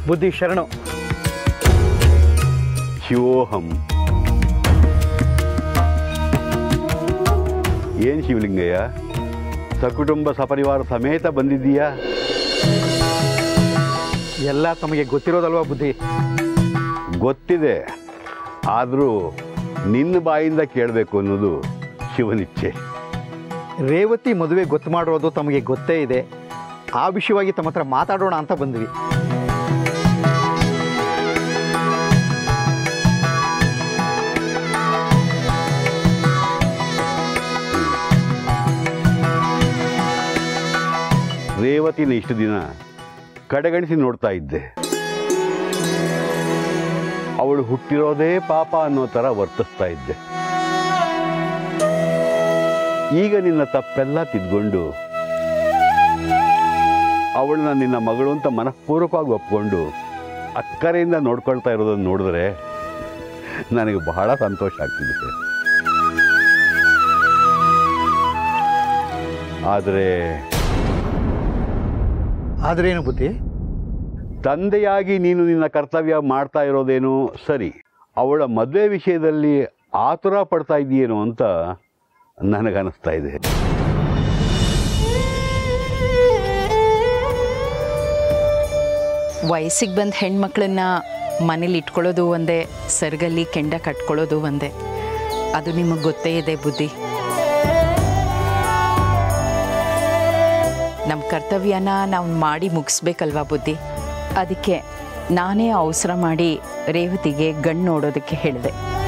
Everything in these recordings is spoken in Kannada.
ಬುದ್ಧಿ ಶರಣು. ಶಿವೋಹಂ. ಏನು ಶಿವಲಿಂಗಯ್ಯ, ಸಕುಟುಂಬ ಸಪರಿವಾರ ಸಮೇತ ಬಂದಿದ್ದೀಯಾ? ಎಲ್ಲ ತಮಗೆ ಗೊತ್ತಿರೋದಲ್ವಾ ಬುದ್ಧಿ? ಗೊತ್ತಿದೆ, ಆದರೂ ನಿನ್ನ ಬಾಯಿಂದ ಕೇಳಬೇಕು ಅನ್ನೋದು ಶಿವನಿಚ್ಛೆ. ರೇವತಿ ಮದುವೆ ಗೊತ್ತು ಮಾಡಿರೋದು ತಮಗೆ ಗೊತ್ತೇ ಇದೆ. ಆ ವಿಷಯವಾಗಿ ತಮ್ಮ ಹತ್ರ ಮಾತಾಡೋಣ ಅಂತ ಬಂದ್ವಿ. ರೇವತಿನ ಇಷ್ಟು ದಿನ ಕಡೆಗಣಿಸಿ ನೋಡ್ತಾ ಇದ್ದೆ. ಅವಳು ಹುಟ್ಟಿರೋದೇ ಪಾಪ ಅನ್ನೋ ಥರ ವರ್ತಿಸ್ತಾ ಇದ್ದೆ. ಈಗ ನಿನ್ನ ತಪ್ಪೆಲ್ಲ ತಿದ್ಕೊಂಡು ಅವಳನ್ನ ನಿನ್ನ ಮಗಳು ಅಂತ ಮನಃಪೂರ್ವಕವಾಗಿ ಒಪ್ಕೊಂಡು ಅಕ್ಕರೆಯಿಂದ ನೋಡ್ಕೊಳ್ತಾ ಇರೋದನ್ನು ನೋಡಿದ್ರೆ ನನಗೆ ಬಹಳ ಸಂತೋಷ ಆಗ್ತಿದೆ. ಆದ್ರೇನು ಬುದ್ಧಿ? ತಂದೆಯಾಗಿ ನೀನು ನಿನ್ನ ಕರ್ತವ್ಯ ಮಾಡ್ತಾ ಇರೋದೇನು ಸರಿ, ಅವಳ ಮದುವೆ ವಿಷಯದಲ್ಲಿ ಆತುರ ಪಡ್ತಾ ಇದೆಯೇನೋ ಅಂತ ನನಗನ್ನಿಸ್ತಾ ಇದೆ. ವಯಸ್ಸಿಗೆ ಬಂದ ಹೆಣ್ಮಕ್ಳನ್ನ ಮನೇಲಿ ಇಟ್ಕೊಳ್ಳೋದು ಒಂದೇ, ಸೆರಗಲ್ಲಿ ಕೆಂಡ ಕಟ್ಕೊಳ್ಳೋದು ಒಂದೇ. ಅದು ನಿಮಗೆ ಗೊತ್ತೇ ಇದೆ ಬುದ್ಧಿ. ನಮ್ಮ ಕರ್ತವ್ಯನ ನಾವು ಮಾಡಿ ಮುಗಿಸ್ಬೇಕಲ್ವಾ ಬುದ್ಧಿ? ಅದಕ್ಕೆ ನಾನೇ ಅವಸರ ಮಾಡಿ ರೇವತಿಗೆ ಗಂಡು ನೋಡೋದಕ್ಕೆ ಹೇಳಿದೆ.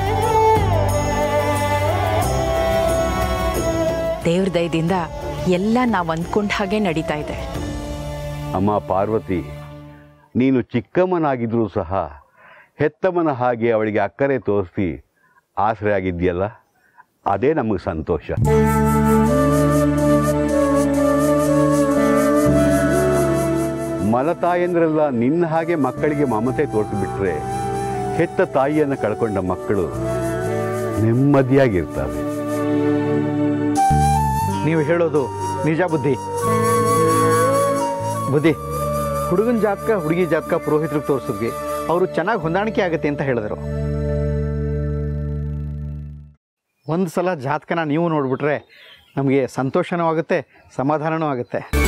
ದೇವ್ರ ದಯದಿಂದ ಎಲ್ಲ ನಾವು ಅಂದ್ಕೊಂಡ ಹಾಗೆ ನಡೀತಾ ಇದೆ. ಅಮ್ಮ ಪಾರ್ವತಿ, ನೀನು ಚಿಕ್ಕಮ್ಮನಾಗಿದ್ರೂ ಸಹ ಹೆತ್ತಮ್ಮನ ಹಾಗೆ ಅವಳಿಗೆ ಅಕ್ಕರೆ ತೋರಿಸಿ ಆಸರೆ ಆಗಿದೆಯಲ್ಲ, ಅದೇ ನಮಗೆ ಸಂತೋಷ. ಮಲತಾಯಂದ್ರೆಲ್ಲ ನಿನ್ನ ಹಾಗೆ ಮಕ್ಕಳಿಗೆ ಮಮತೆ ತೋರಿಸಿಬಿಟ್ರೆ ಹೆತ್ತ ತಾಯಿಯನ್ನು ಕಳ್ಕೊಂಡ ಮಕ್ಕಳು ನೆಮ್ಮದಿಯಾಗಿರ್ತಾರೆ. ನೀವು ಹೇಳೋದು ನಿಜ ಬುದ್ಧಿ. ಹುಡುಗನ ಜಾತಕ ಹುಡುಗಿ ಜಾತಕ ಪುರೋಹಿತರಿಗೆ ತೋರಿಸಿದ್ವಿ. ಅವರು ಚೆನ್ನಾಗಿ ಹೊಂದಾಣಿಕೆ ಆಗುತ್ತೆ ಅಂತ ಹೇಳಿದರು. ಒಂದು ಸಲ ಜಾತಕನ ನೀವು ನೋಡಿಬಿಟ್ರೆ ನಮಗೆ ಸಂತೋಷನೂ ಆಗುತ್ತೆ, ಸಮಾಧಾನವೂ ಆಗುತ್ತೆ.